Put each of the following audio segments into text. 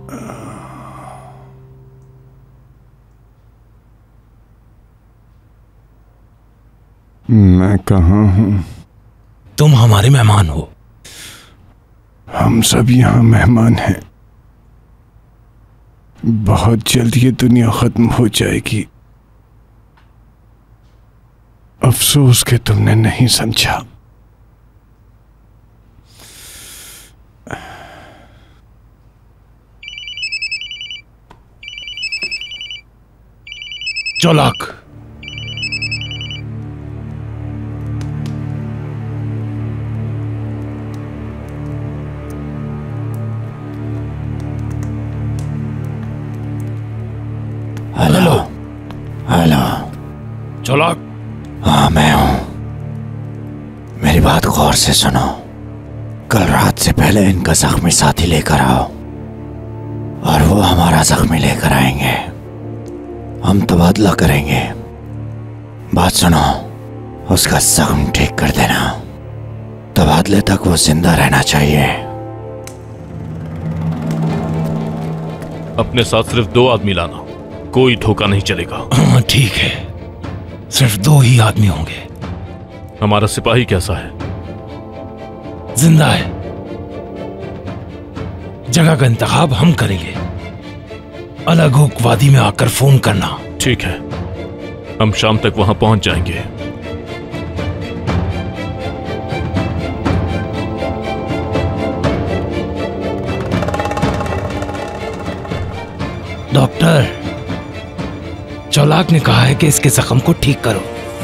मैं कहाँ हूँ? तुम हमारे मेहमान हो। हम सब यहाँ मेहमान हैं। बहुत जल्द ये दुनिया खत्म हो जाएगी। अफसोस कि तुमने नहीं समझा। चौलाक, हेलो। हेलो चौलाक। हाँ मैं हूं। मेरी बात गौर से सुनो। कल रात से पहले इनका जख्मी साथी लेकर आओ और वो हमारा जख्मी लेकर आएंगे। हम तबादला करेंगे। बात सुनो, उसका जख्म ठीक कर देना। तबादले तक वो जिंदा रहना चाहिए। अपने साथ सिर्फ 2 आदमी लाना, कोई धोखा नहीं चलेगा। ठीक है, सिर्फ 2 ही आदमी होंगे। हमारा सिपाही कैसा है? जिंदा है। जगह का इंतखाब हम करेंगे। अलग हुक वादी में आकर फोन करना। ठीक है, हम शाम तक वहां पहुंच जाएंगे। डॉक्टर, चौलाक ने कहा है कि इसके जख्म को ठीक करो।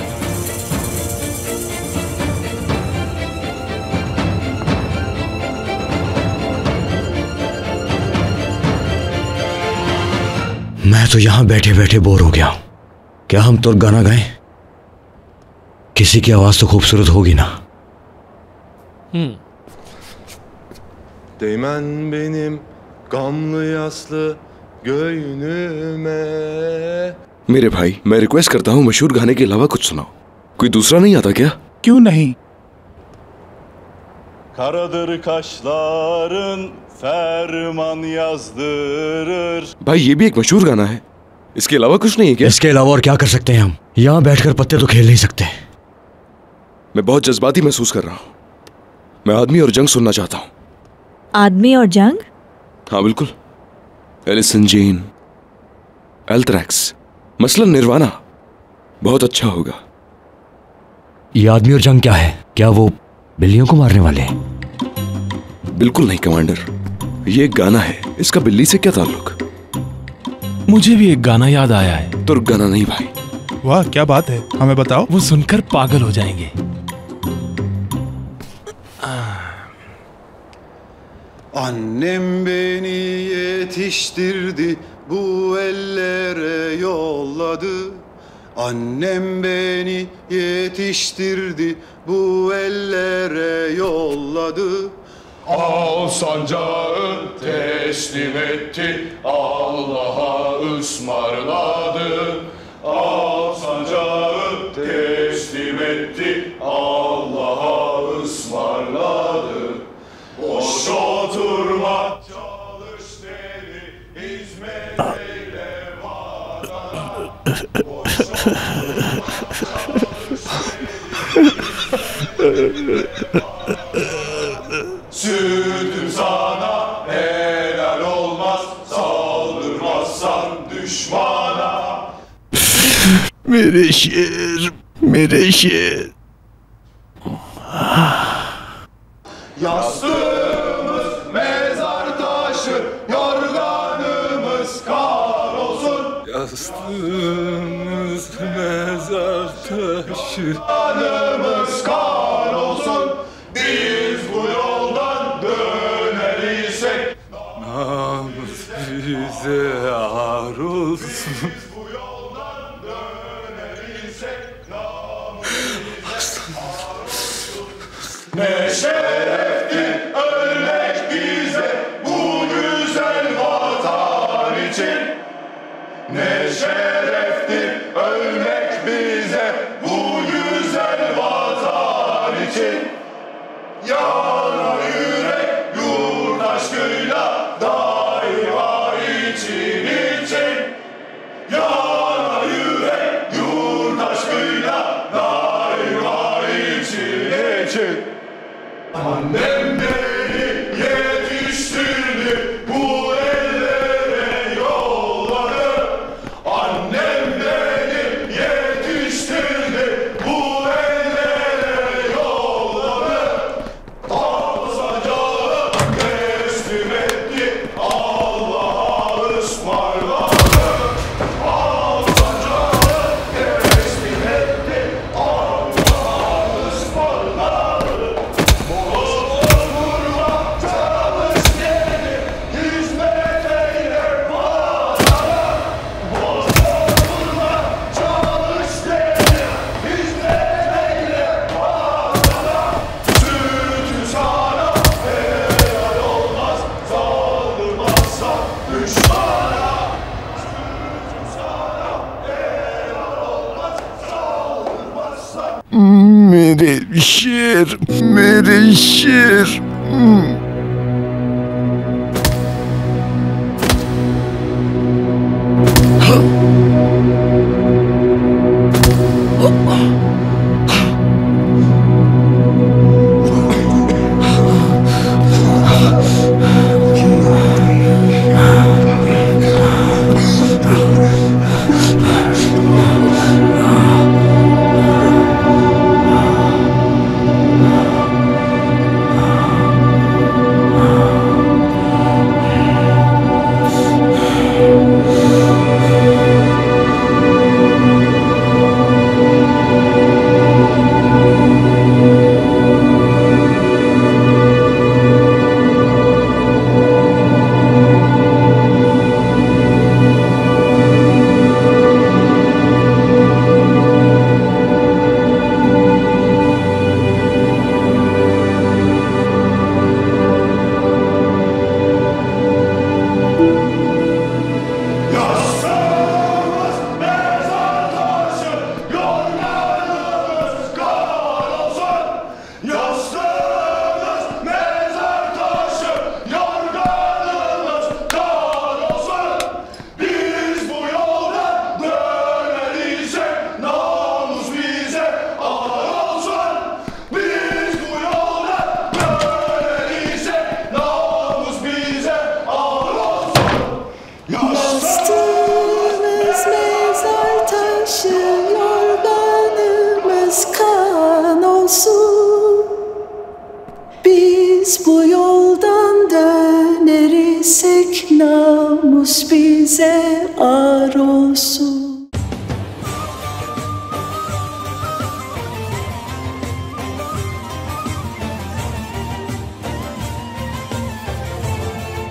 मैं तो यहां बैठे बैठे बोर हो गया। क्या हम तो गाना गाएं? किसी की आवाज तो खूबसूरत होगी ना। Değmen benim gamlı yaslı göğnüme। मेरे भाई, मैं रिक्वेस्ट करता हूँ मशहूर गाने के अलावा कुछ सुनाओ। कोई दूसरा नहीं आता क्या? क्यों नहीं? Karadır kaşların ferman yazdırır। भाई ये भी एक मशहूर गाना है। इसके अलावा कुछ नहीं है क्या? इसके अलावा और क्या कर सकते हैं हम? यहाँ बैठकर पत्ते तो खेल नहीं सकते। मैं बहुत जज्बाती महसूस कर रहा हूँ। मैं आदमी और जंग सुनना चाहता हूँ। आदमी और जंग? हाँ बिल्कुल। एलिस इन चेन, एल्थ्रैक्स, मसलन निर्वाणा। बहुत अच्छा होगा। ये आदमी और जंग क्या है? क्या वो बिल्लियों को मारने वाले हैं? बिल्कुल नहीं कमांडर, ये एक गाना है। इसका बिल्ली से क्या ताल्लुक? मुझे भी एक गाना याद आया है। तुर्क गाना नहीं भाई। वाह क्या बात है, hame बताओ। वो सुनकर पागल हो जाएंगे। Annem beni yetiştirdi, bu ellere yolladı. Annem beni yetiştirdi, bu ellere yolladı. Al sancağı teslim etti, Allah'a ısmarladı. Al sancağı teslim etti, Allah'a ısmarladı. Boş oturma, çalış dedi, hizmet eyle bana. Boş oturma, çalış dedi, sütüm sana helal olmaz, saldırmazsan düşmana. मेरे शेर, मेरे शेर। Yastığımız mezar taşı, yorganımız kar olsun. Yastığımız mezar taşı, yorganımız kar olsun. Biz bu yoldan döner isek, namus bize ar olsun. biz bu yoldan döner isek, namus bize ar olsun. Ne şereftir ölmek bize bu güzel vatan için. Ne şereftir ölmek bize bu güzel vatan için. Yanar yürek yurt aşkıyla daima Annem beni yetiştirdi, bu ellere yolladı. Annem beni yetiştirdi, bu ellere yolladı. Alsacağı teslim etti, Allah'a ısmarladı. Alsacağı teslim etti, Allah'a ısmarladı. Bozulma çalış geri, hizmet eyle bana. Bozulma çalış geri, hizmet eyle bana. Sütü sana helal olmaz, saldırmazsan düşmana. Sütü sana helal olmaz, saldırmazsan. मेरे शेर मेरे शेर Yastığımız mezar taşı, yorganımız kan olsun. Yastığımız mezar taşı, yorganımız kan olsun. Biz bu yolda döner isek, namus bize ağır olsun. Biz bu yolda döner isek, namus bize ağır olsun. Yastığımız mezar taşı, yorganımız kan olsun. Biz bu yoldan döner isek, namus bize ar olsun.